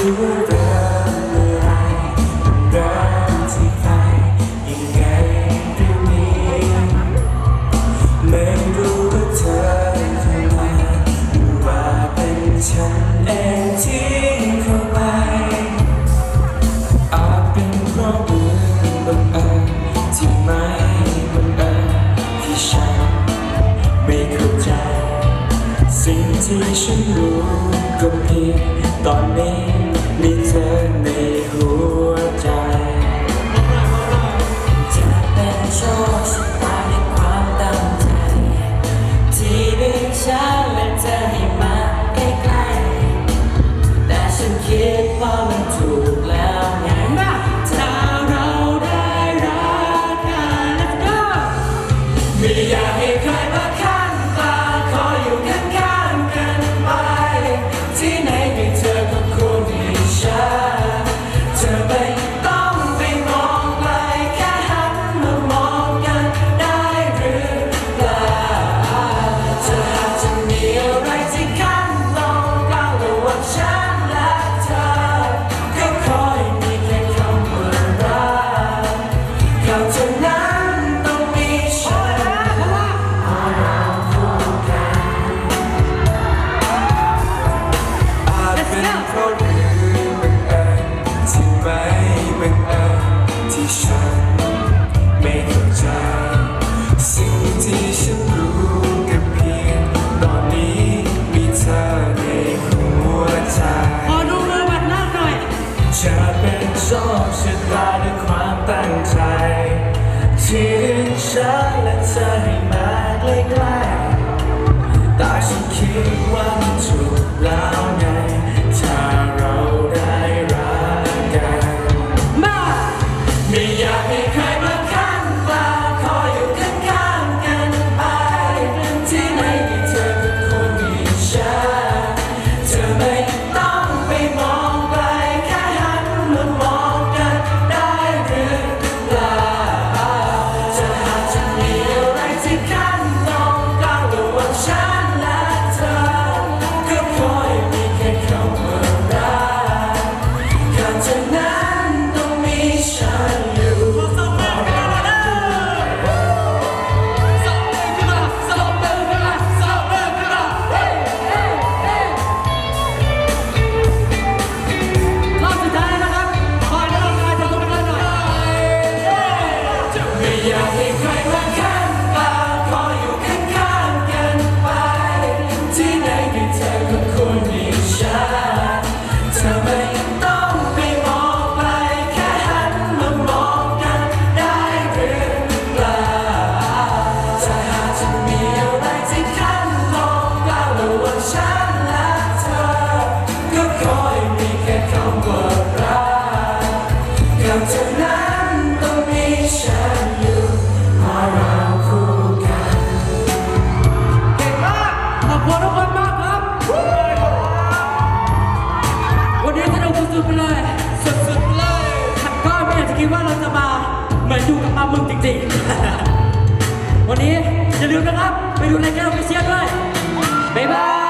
ว่าเริ่มเมื่อไรเริ่มที่ใครยังไงเรื่องนี้ไม่รู้ว่าเธอเข้ามาหรือว่าเป็นฉันเองที่เข้าไปอาจเป็นเพราะเรื่องบังเอิญที่ไม่บังเอิญที่ฉันไม่เข้าใจสิ่งที่ฉันรู้ก็เพียงตอนนี้มีเธอในหัวใจจะเป็นโชคชะตาในความตั้งใจที่ดึงฉันและเธอให้มาใกล้ๆแต่ฉันคิดว่ามันถูกแล้วไงถ้าเราได้รักกัน Let's go ไม่อยากให้ใครมาข้างตาขออยู่ข้างๆกันไปที่ไหนมีเธอก็ควรมีฉันเธอไม่ต้องไปมองไกลแค่หันมามองกันได้หรือเปล่าเธออาจจะมีอะไรที่ขั้นตรงกลางระหว่างฉันและเธอก็ขอให้มีแค่คำว่ารักคำเท่านั้นต้องมีฉันเราคู่กันอาจเป็นเพราะเรื่องบังเอิญที่ไม่บังเอิญที่ฉันไม่เข้าใจสิ่งที่ฉันรู้ก็เพียงตอนนี้มีเธอในหัวใจขอดูมือบัดหน้าหน่อยจะเป็นโชคชะตาด้วยความตั้งใจที่ดึงฉันและเธอให้มาใกล้ๆแต่ฉันคิดว่ามันถูกแล้วไงถ้าเราได้รักกันไม่อยากให้ใครมาข้างตาขออยู่ข้างๆกันไปที่ไหนมีเธอก็ควรมีฉันเธอไม่ต้องไปมองไกลแค่หันมามองกันได้หรือเปล่าเธออาจจะมีอะไรที่ขั้นตรงกลางระหว่างฉันและเธอก็ขอให้มีแค่คำว่ารักคำเท่านั้นต้องมีฉันอยู่ไม่อยากให้ใครมาข้างตาขออยู่ข้างๆกันไปที่ไหนมีเธอก็ควรมีฉันเธอไม่ต้องไปมองไกลแค่หันมามองกันได้หรือเปล่าถ้าหากจะมีอะไรที่ขั้นตรงกลางระหว่างฉันและเธอก็ขอให้มีแค่คำว่ารักคำเท่านั้นต้องมีฉันอยู่เพราะเราคู่กันเก่งมากขอบคุณทุกคนมากครับวันนี้สนุกสุดๆไปเลยสุดๆเลยก็ไม่อยากจะคิดว่าเราจะมาเหมือนอยู่กับปลาหมึกจริงๆวันนี้อย่าลืมนะครับไปดูรายการออฟฟิเชียลด้วยบ๊ายบาย